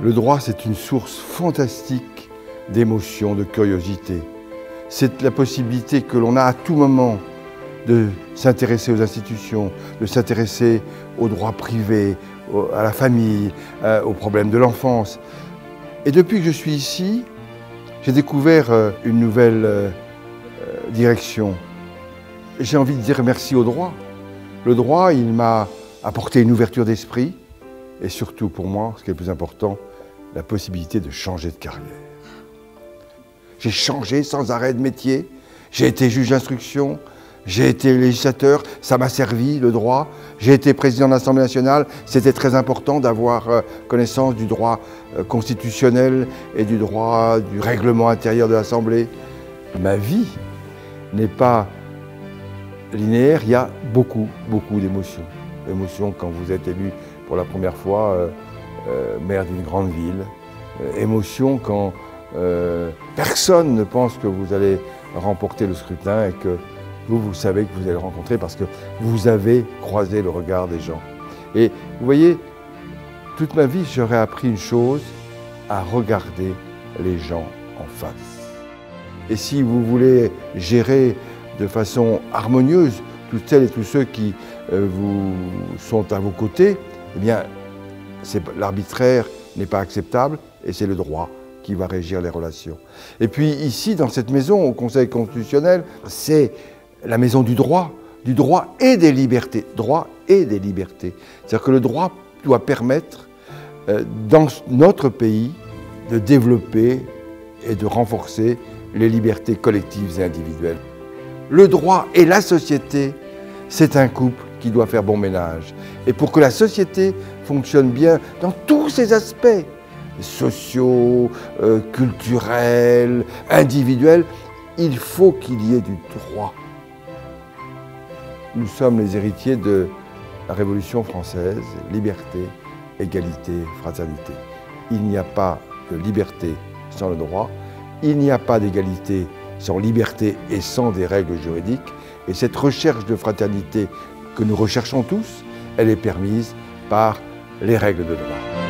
Le droit, c'est une source fantastique d'émotion, de curiosité. C'est la possibilité que l'on a à tout moment de s'intéresser aux institutions, de s'intéresser aux droits privés, à la famille, aux problèmes de l'enfance. Et depuis que je suis ici, j'ai découvert une nouvelle direction. J'ai envie de dire merci au droit. Le droit, il m'a apporté une ouverture d'esprit et surtout pour moi, ce qui est le plus important, la possibilité de changer de carrière. J'ai changé sans arrêt de métier, j'ai été juge d'instruction, j'ai été législateur, ça m'a servi le droit. J'ai été président de l'Assemblée nationale, c'était très important d'avoir connaissance du droit constitutionnel et du droit du règlement intérieur de l'Assemblée. Ma vie n'est pas linéaire, il y a beaucoup d'émotions. Émotions quand vous êtes élu pour la première fois maire d'une grande ville. Émotions quand personne ne pense que vous allez remporter le scrutin et que vous savez que vous allez le rencontrer parce que vous avez croisé le regard des gens. Et vous voyez, toute ma vie, j'aurais appris une chose, à regarder les gens en face. Et si vous voulez gérer de façon harmonieuse toutes celles et tous ceux qui vous sont à vos côtés, eh bien, l'arbitraire n'est pas acceptable et c'est le droit qui va régir les relations. Et puis ici, dans cette maison, au Conseil constitutionnel, c'est la maison du droit et des libertés. Droit et des libertés. C'est-à-dire que le droit doit permettre, dans notre pays, de développer et de renforcer les libertés collectives et individuelles. Le droit et la société, c'est un couple qui doit faire bon ménage. Et pour que la société fonctionne bien dans tous ses aspects, sociaux, culturels, individuels, il faut qu'il y ait du droit. Nous sommes les héritiers de la Révolution française, liberté, égalité, fraternité. Il n'y a pas de liberté sans le droit, il n'y a pas d'égalité sans liberté et sans des règles juridiques. Et cette recherche de fraternité que nous recherchons tous, elle est permise par les règles de droit.